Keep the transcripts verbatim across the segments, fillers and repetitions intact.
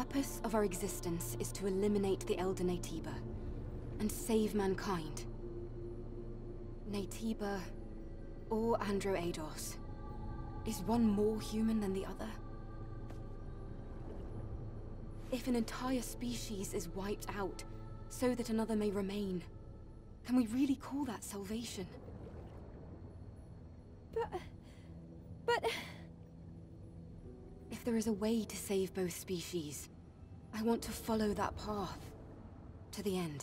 purpose of our existence is to eliminate the Elder Naytiba and save mankind. Naytiba or Androados, is one more human than the other? If an entire species is wiped out so that another may remain, can we really call that salvation? But... but... If there is a way to save both species, I want to follow that path to the end.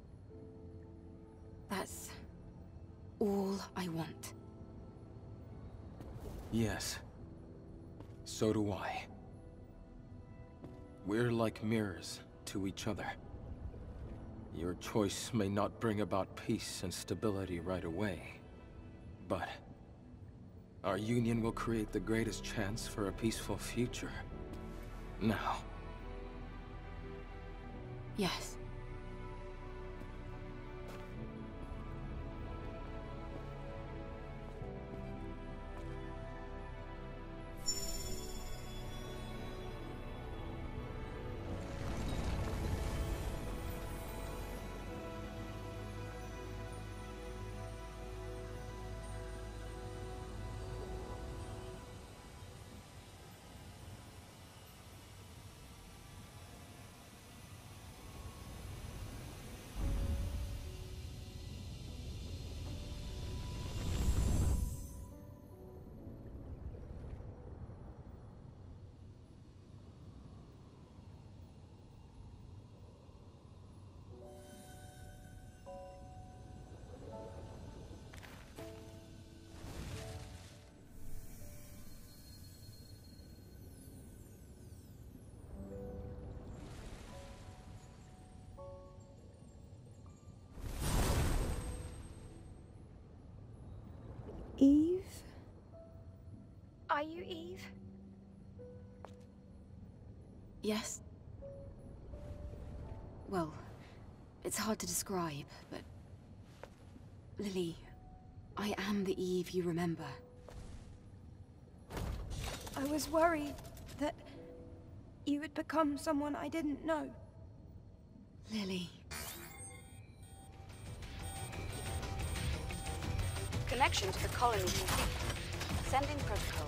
That's all I want. Yes. So do I. We're like mirrors to each other. Your choice may not bring about peace and stability right away, but our union will create the greatest chance for a peaceful future. Now. Yes. Eve? Are you Eve? Yes. Well, it's hard to describe, but... Lily, I am the Eve you remember. I was worried that you had become someone I didn't know. Lily... Connection to the colony complete. Sending protocol.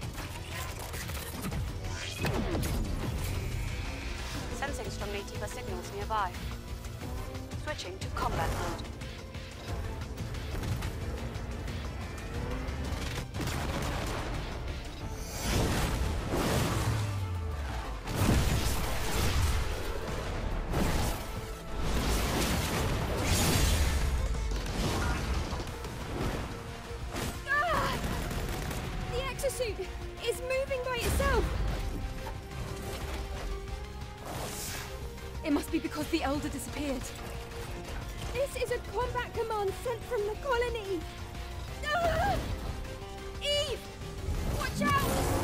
Sensing strong Naytiba signals nearby. Switching to combat mode. Is moving by itself! It must be because the Elder disappeared. This is a combat command sent from the colony! Ah! Eve! Watch out!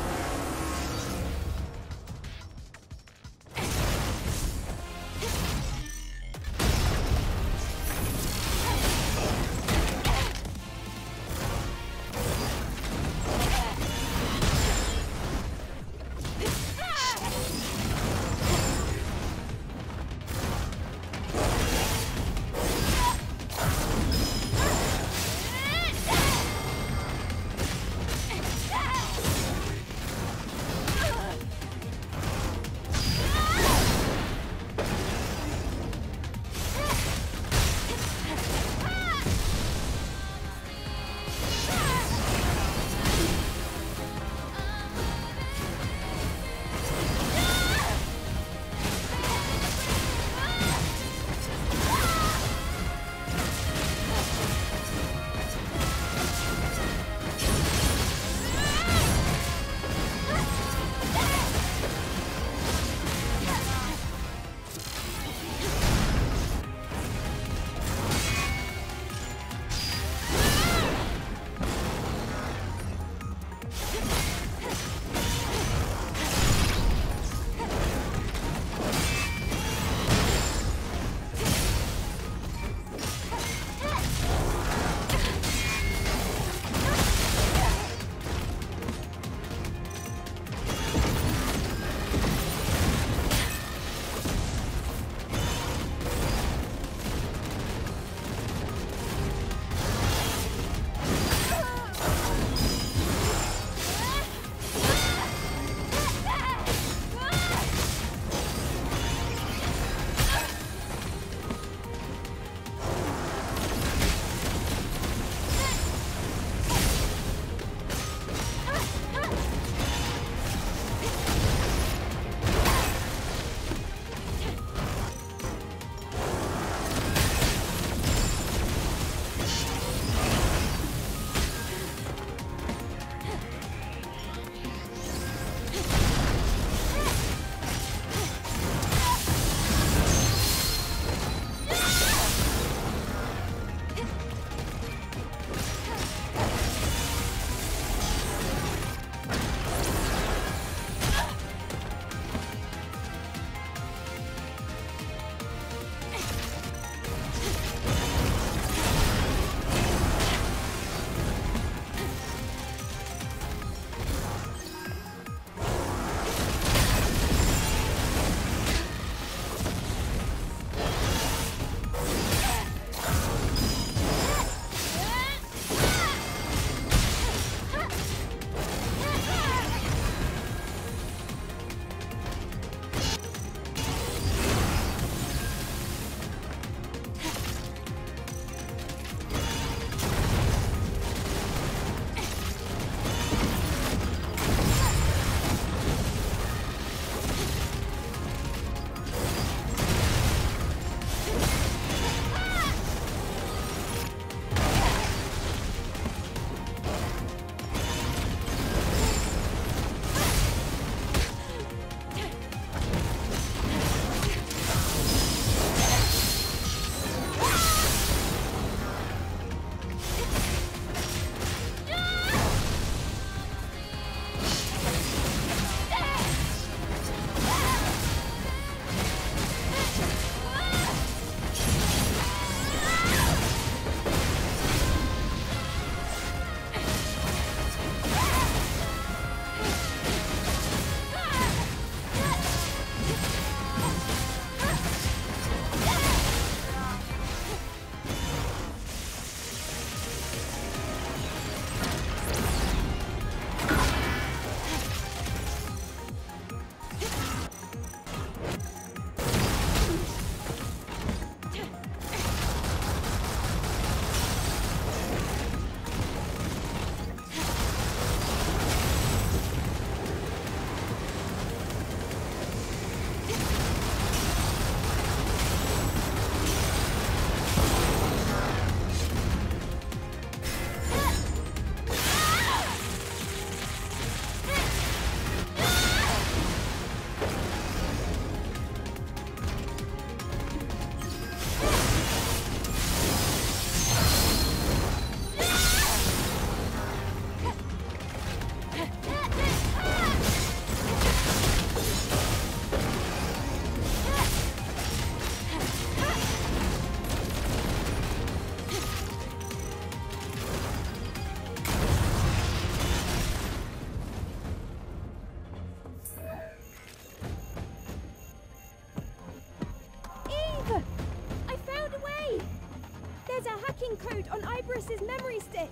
code on Iberus's memory stick.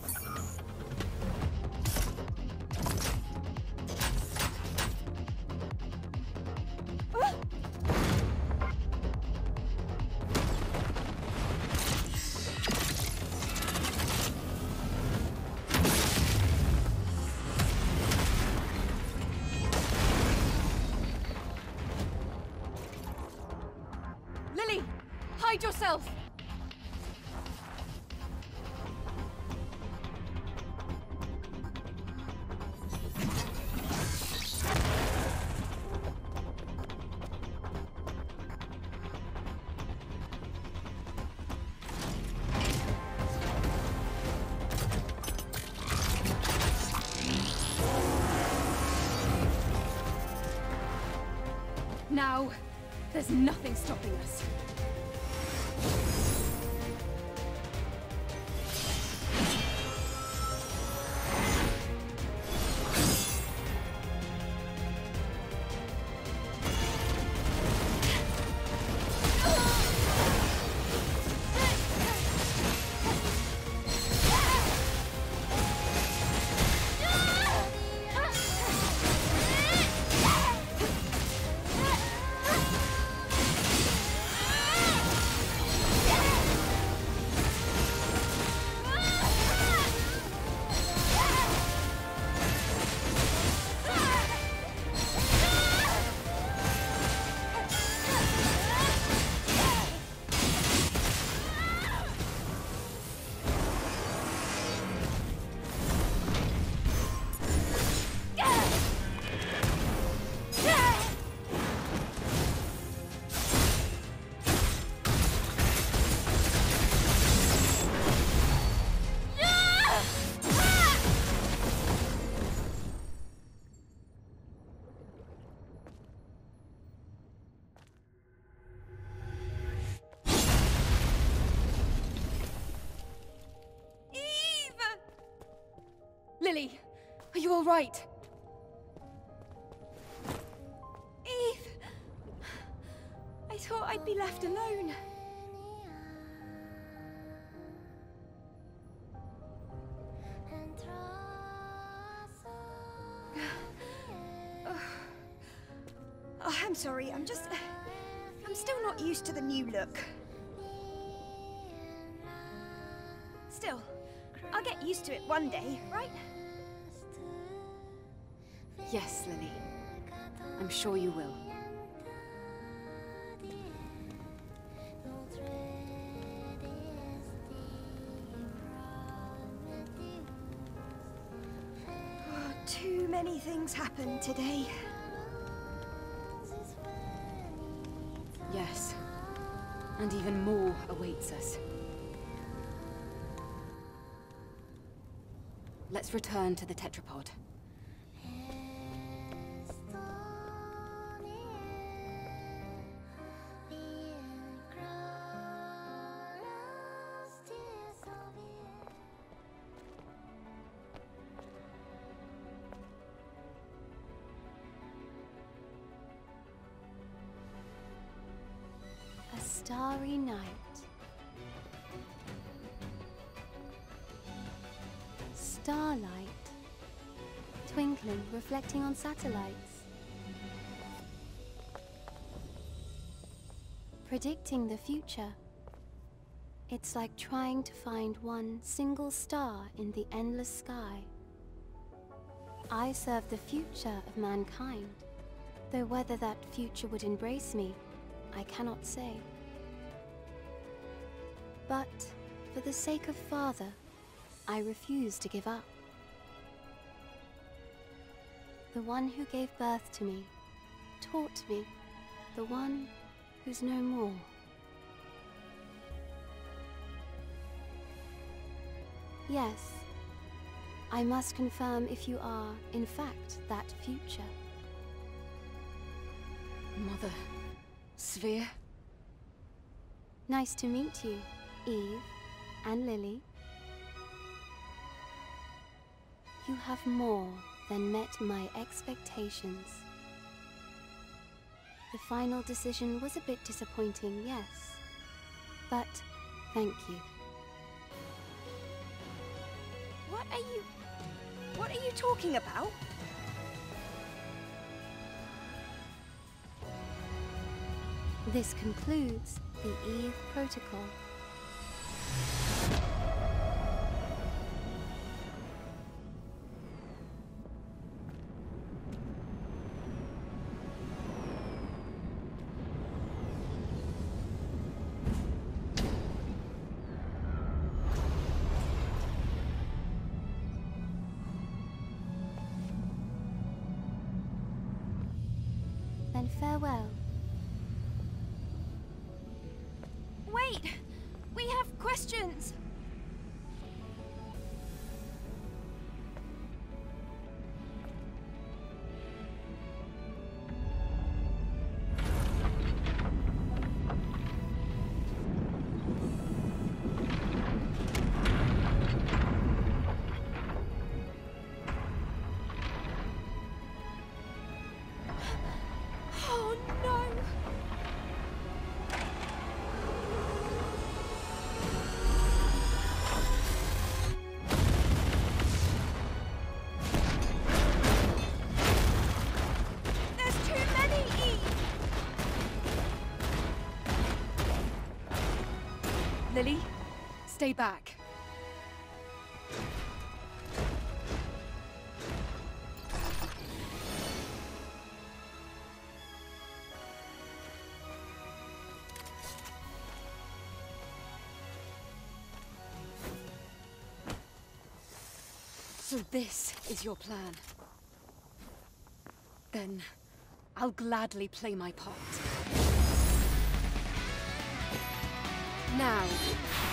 Ah! Lily! Hide yourself! Now, there's nothing stopping us. Lily, are you all right? Eve! I thought I'd be left alone. Oh, I'm sorry, I'm just... I'm still not used to the new look. Still, I'll get used to it one day, right? Yes, Lily. I'm sure you will. Oh, too many things happened today. Yes. And even more awaits us. Let's return to the tetrapod. A starry night. Starlight. Twinkling, reflecting on satellites. Predicting the future. It's like trying to find one single star in the endless sky. I serve the future of mankind, though whether that future would embrace me, I cannot say. But for the sake of Father, I refuse to give up. The one who gave birth to me, taught me, the one who's no more. Yes, I must confirm if you are, in fact, that future. Mother... Sphere? Nice to meet you, Eve and Lily. You have more than met my expectations. The final decision was a bit disappointing, yes. But thank you. What are you... What are you talking about? This concludes the Eve Protocol. Then farewell. Wait! We have questions! Oh no! There's too many Eve! Lily, stay back. So this is your plan. Then I'll gladly play my part. Now,